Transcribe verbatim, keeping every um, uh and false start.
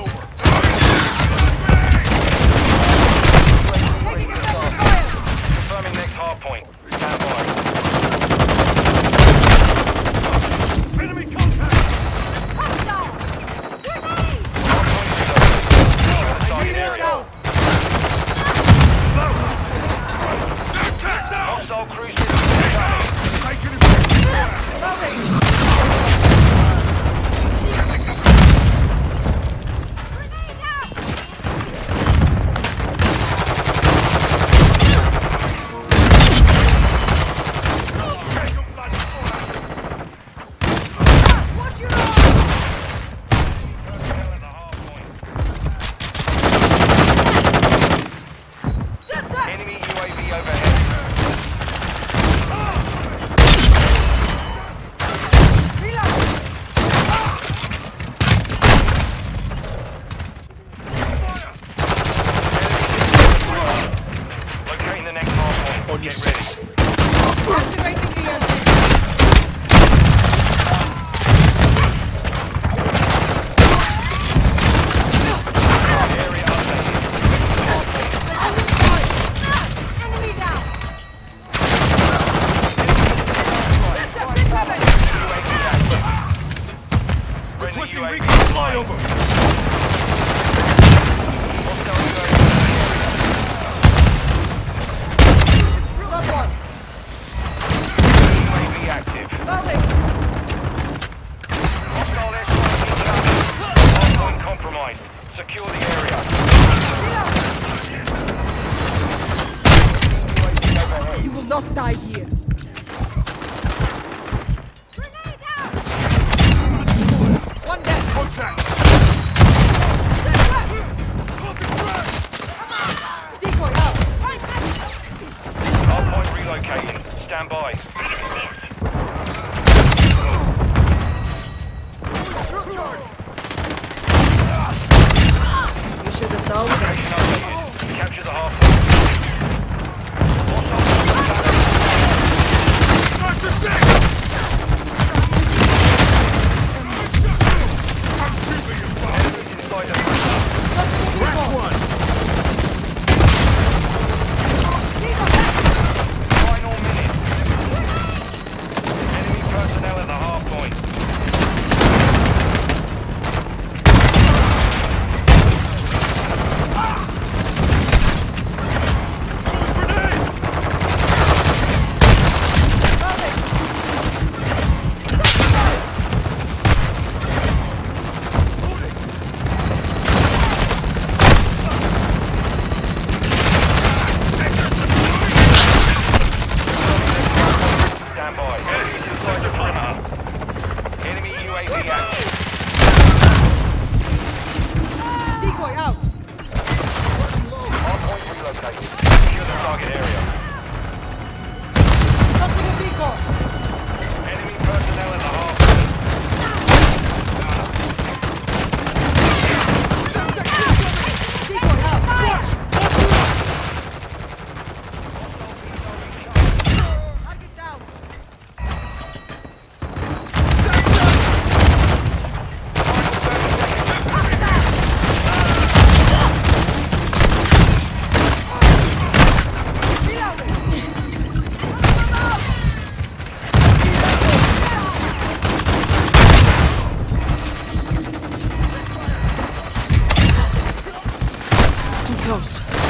Confirming next hard point. Stand by. Enemy contact! Hostile! Grenade! Hard point is over. Target area. Hostile cruisers. Enemy U A V overhead. Locating the next hard point. On your Get ready. six. Activating E M P. Area updated. Enemy down! Set up, sit cover! Requesting Requesting recon recon flyover. Got one. U A V active. Loading. Hostile airstrike incoming. Hardpoint compromised. Secure the area. You will not die here. Grenade out! One dead. Contact. Set traps! Decoy out. Hardpoint relocating. Stand by. You should have told me. Location updated. Capture the hardpoint. Doctor six. I'm shooting you, Bob. Enemies inside the perimeter. Just a Crack decoy. one. See the back. Final minute. Enemy personnel at the hardpoint. Stand by. Enemies inside the perimeter. Enemy U A V active. Decoy out. Hardpoint relocated. Secure the target area. Tossing a decoy. Enemy personnel at the hardpoint. Decoy out. Target down. Too close.